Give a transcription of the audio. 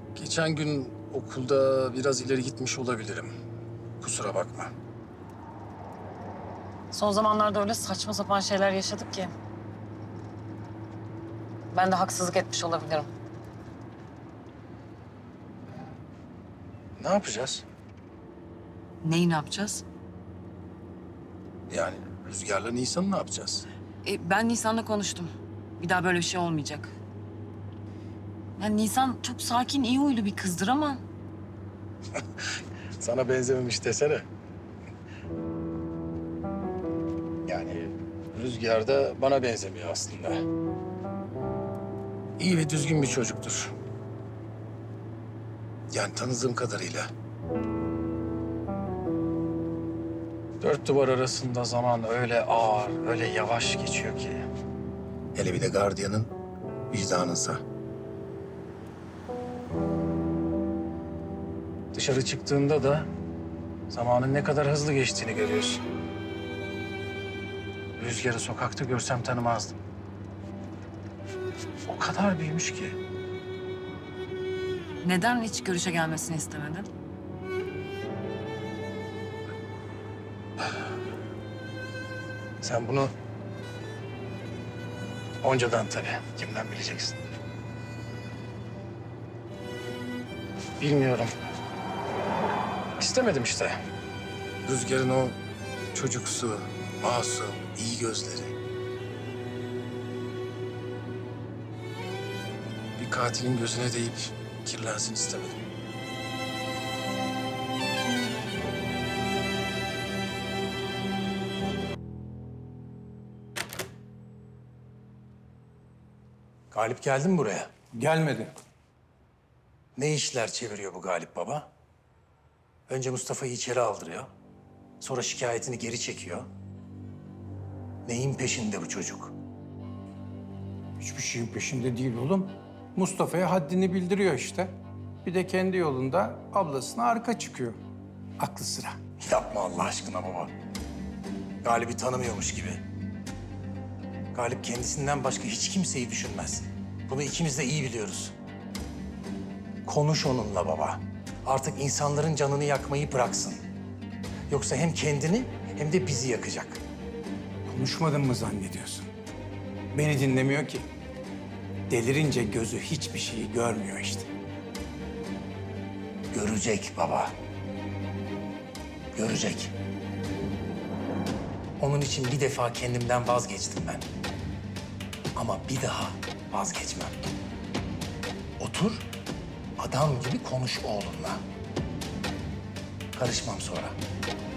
Geçen gün okulda biraz ileri gitmiş olabilirim. Kusura bakma. Son zamanlarda öyle saçma sapan şeyler yaşadık ki. Ben de haksızlık etmiş olabilirim. Ne yapacağız? Neyi ne yapacağız? Yani Rüzgar'la Nisan'ı ne yapacağız? Ben Nisan'la konuştum. Bir daha böyle bir şey olmayacak. Yani Nisan çok sakin, iyi huylu bir kızdır ama... Sana benzememiş desene. Yani Rüzgar da bana benzemiyor aslında. İyi ve düzgün bir çocuktur. Yani tanıdığım kadarıyla. Dört duvar arasında zaman öyle ağır, öyle yavaş geçiyor ki. Hele bir de gardiyanın vicdanınsa. Dışarı çıktığında da zamanın ne kadar hızlı geçtiğini görüyorsun. Rüzgar'ı sokakta görsem tanımazdım. O kadar büyümüş ki. Neden hiç görüşe gelmesini istemedin? Sen bunu oncadan tabii. Kimden bileceksin? Bilmiyorum. İstemedim işte. Rüzgar'ın o çocuksu, masum, iyi gözleri. Bir katilin gözüne değip kirlensin istemedim. Galip geldi mi buraya? Gelmedi. Ne işler çeviriyor bu Galip baba? Önce Mustafa'yı içeri aldırıyor. Sonra şikayetini geri çekiyor. Neyin peşinde bu çocuk? Hiçbir şeyin peşinde değil oğlum. Mustafa'ya haddini bildiriyor işte. Bir de kendi yolunda ablasına arka çıkıyor. Aklı sıra. Yapma Allah aşkına baba. Galip'i tanımıyormuş gibi. Galip kendisinden başka hiç kimseyi düşünmez. Bunu ikimiz de iyi biliyoruz. Konuş onunla baba. Artık insanların canını yakmayı bıraksın. Yoksa hem kendini hem de bizi yakacak. Konuşmadın mı zannediyorsun? Beni dinlemiyor ki. Delirince gözü hiçbir şeyi görmüyor işte. Görecek baba. Görecek. Onun için bir defa kendimden vazgeçtim ben. Ama bir daha vazgeçmem. Otur, adam gibi konuş oğlunla. Karışmam sonra.